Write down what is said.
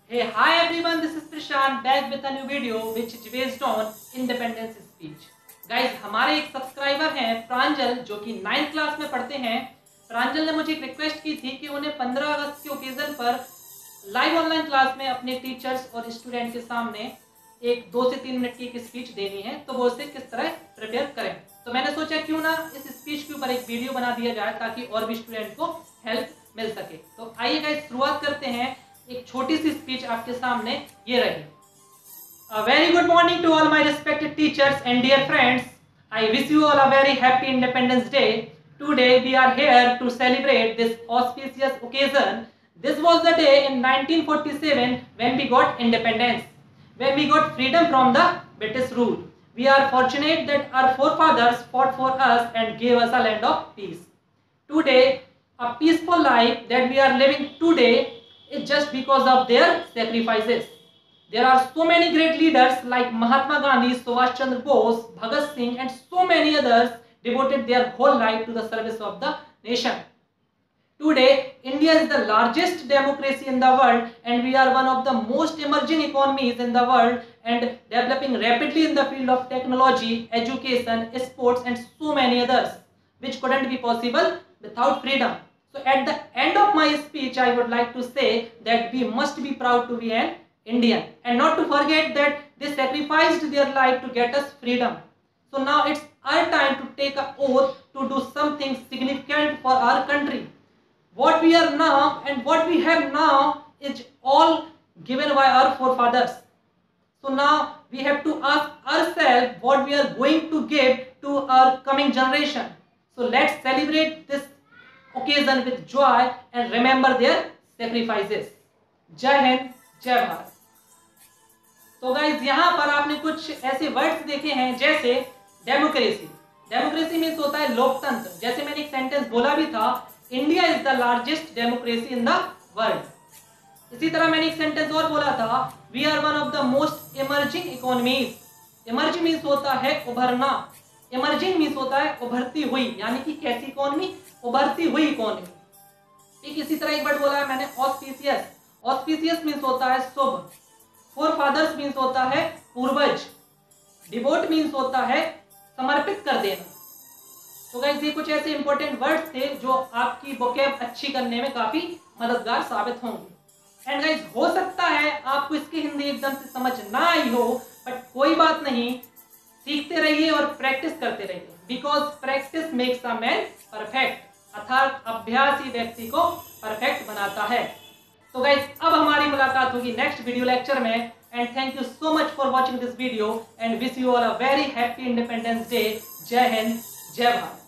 Hey, hi everyone, this is Prashant back with a new video which is based on independence speech. Guys, हमारे एक subscriber हैं प्रांजल जो कि 9th class में पढ़ते हैं। प्रांजल ने मुझे एक रिक्वेस्ट की थी कि उन्हें 15 अगस्त के ओकेजन पर लाइव ऑनलाइन क्लास में अपने टीचर्स और स्टूडेंट के सामने एक 2 से 3 मिनट की एक स्पीच देनी है, तो वो उसे किस तरह प्रिपेयर करें। तो मैंने सोचा क्यों ना इस स्पीच के ऊपर एक वीडियो बना दिया जाए ताकि और भी स्टूडेंट को हेल्प मिल सके। तो आइए गाइस शुरुआत करते हैं। एक छोटी सी स्पीच आपके सामने ये रही। A very good morning to all my respected teachers and dear friends. I wish you all a very happy Independence Day. Today we are here to celebrate this auspicious occasion. This was the day in 1947 when we got independence, when we got freedom from the British rule. We are fortunate that our forefathers fought for us and gave us a land of peace. Today, a peaceful life that we are living today is just because of their sacrifices. There are so many great leaders like Mahatma Gandhi, Subhash Chandra Bose, Bhagat Singh and so many others devoted their whole life to the service of the nation. Today, India is the largest democracy in the world and we are one of the most emerging economies in the world and developing rapidly in the field of technology, education, sports and so many others, which couldn't be possible without freedom. So at the end of my speech, I would like to say that we must be proud to be an Indian and not to forget that they sacrificed their life to get us freedom. So now it's our time to take an oath to do something significant for our country. What we are now and what we have now is all given by our forefathers. So now we have to ask ourselves what we are going to give to our coming generation. So let's celebrate this occasion with joy and remember their sacrifices. जय हिंद, जय भारत। तो guys यहाँ पर आपने कुछ ऐसे words देखे हैं जैसे डेमोक्रेसी। डेमोक्रेसी मीन्स होता है लोकतंत्र। जैसे मैंने एक सेंटेंस बोला भी था, India is the largest democracy in the world. इसी तरह मैंने एक सेंटेंस और बोला था, we are one of the most emerging economies. Emerge means होता है उभरना, इमर्जिंग मीन्स होता है उभरती हुई, यानी कि कैसी इकोनॉमी, उभरती हुई इकोनॉमी। ठीक इसी तरह एक वर्ड बोला है मैंने ऑस्पिशियस। ऑस्पिशियस मीन्स होता है शुभ। फोरफादर्स मीन्स होता है पूर्वज। डिवोट मीन्स होता है समर्पित कर देना। तो गाइस ये कुछ ऐसे इंपॉर्टेंट वर्ड्स थे जो आपकी वोकैब अच्छी करने में काफी मददगार साबित होंगे। एंड गाइस हो सकता है आपको इसकी हिंदी एकदम से समझ ना आई हो, बट कोई बात नहीं, सीखते रहिए और प्रैक्टिस करते रहिए। Because practice makes a man perfect, अर्थात अभ्यास ही व्यक्ति को परफेक्ट बनाता है। तो गाइस अब हमारी मुलाकात होगी नेक्स्ट वीडियो लेक्चर में। And thank you so much for watching this video and wish you all a very happy independence day. जय हिंद, जय भारत।